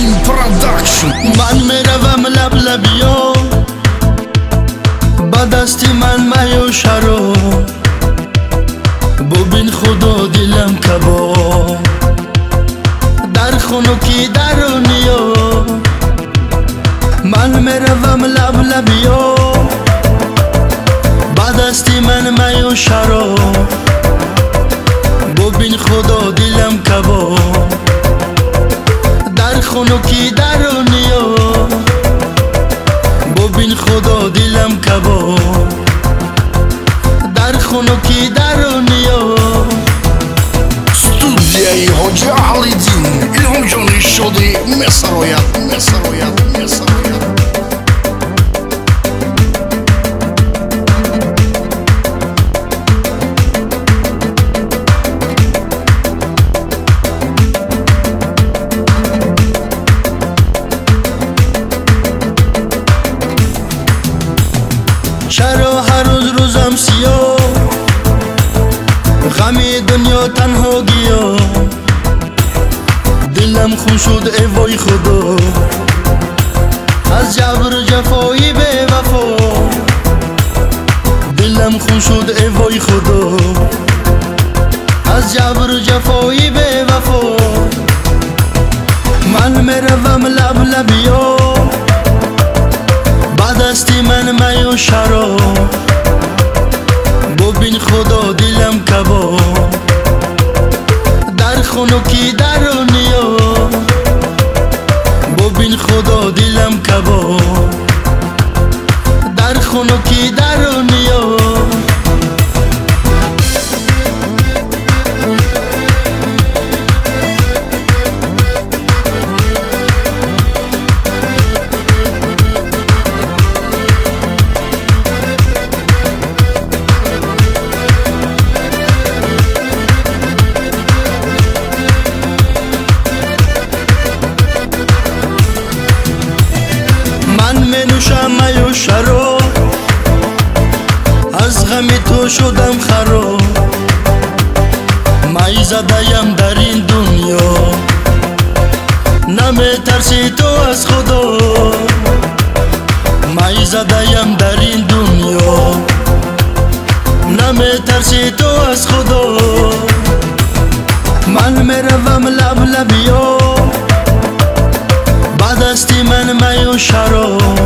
Aladdin Production. من میروم لب لبیا با دستی من میو شرو ببین خدا دلم کباب در خنکی درونیا من میروم لب لبیا با دستی من میو شرو ببین خدا دلم کباب در خنکی درونیا ببین خدا دلم کباب در خنکی درونیا Студия Hoca Aliddin İlhamcan İşşodi Mesaroyat چرا هر روزم سیاه غمی دنیا تنها گیا دلم خون شد ای وای خدا از جبر و جفایی به وفا دلم خون شد ای وای خدا از جبر و جفایی به وفا من میروم لب لبیا با دستی من میو شراب ببین خدا دلم کباب در خنکی درونیا ببین خدا دلم کباب در خنکی درونیا منوشم میو شراب از غم تو شدم خراب می زدیم در این دنیا نمی ترسی تو از خدا می زدیم در این دنیا نمی ترسی تو از خدا من میروم لب لبیا با دستی من میو شراب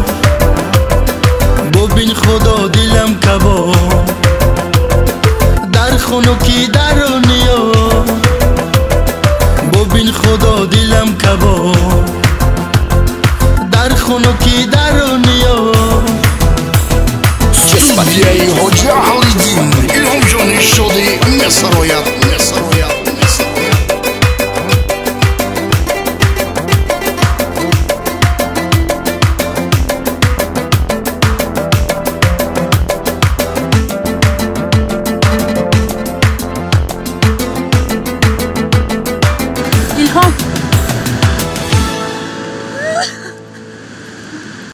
ببین خدا دلم کباب در خنکی